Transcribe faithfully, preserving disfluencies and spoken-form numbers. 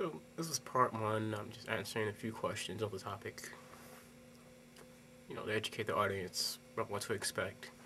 So this is part one. I'm just answering a few questions on the topic, you know, to educate the audience about what to expect.